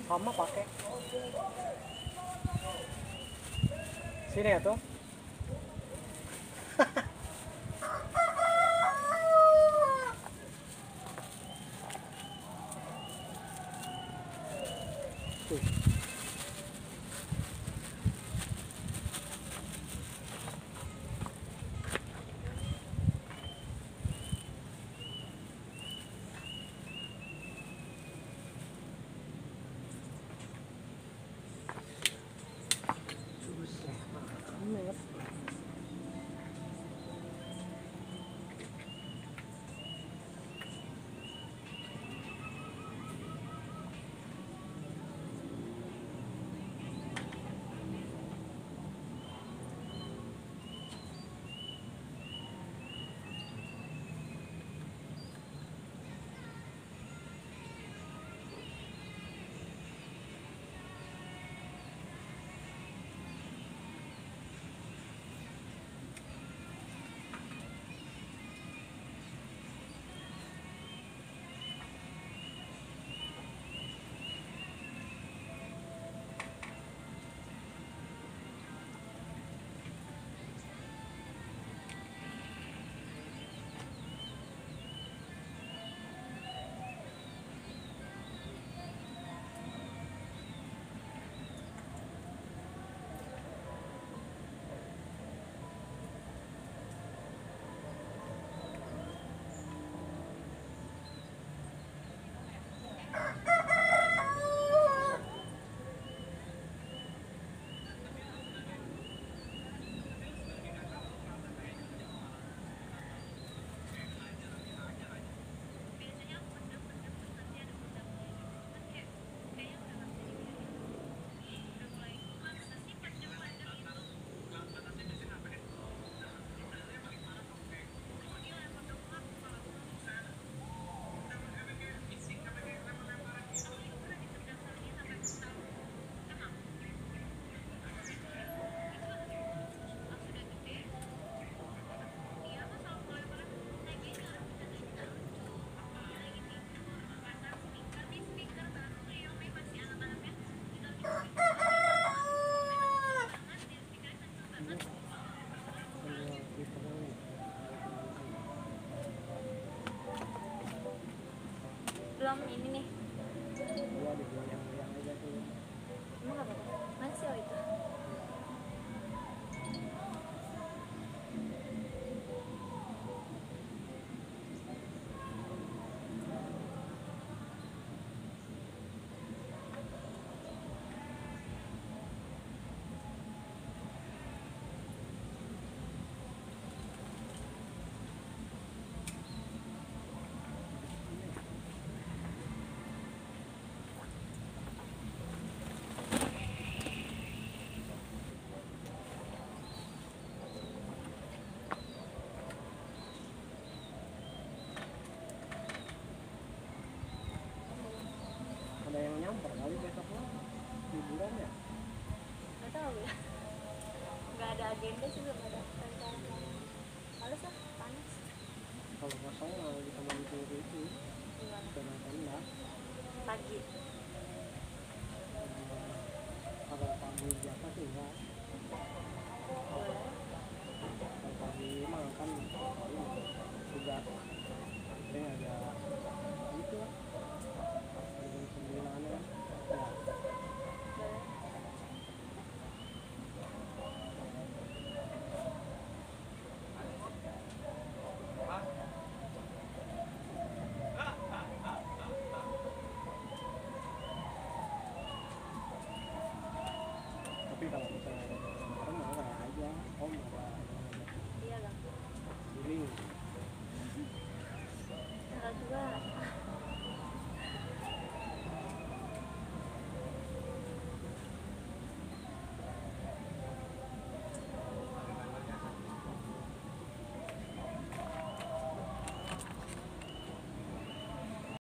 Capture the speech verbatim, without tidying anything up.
Sama pakai. Sini ya tuh. Tuh. Belum ini nih. Gua digoyang-goyang aja tuh. Emang nggak apa-apa? Masih oh itu. Ada yang nyamper kali besok mah liburan ya. Nggak tahu ya. Nggak ada agenda sih, belum ada rencana. Males ah, panas. Kalau kosong mau di taman Turi itu Gimana? jam delapan belas. Pagi. Kalau pagi di atas sih enggak. Boleh. Kalau pagi mah kan ini juga ini ada itu lah. Jam sembilan ya. Ya. Boleh. Tapi kalau misalnya ada bareng mau kayak aja. Om ada Iya bang. ini. Tanggal dua.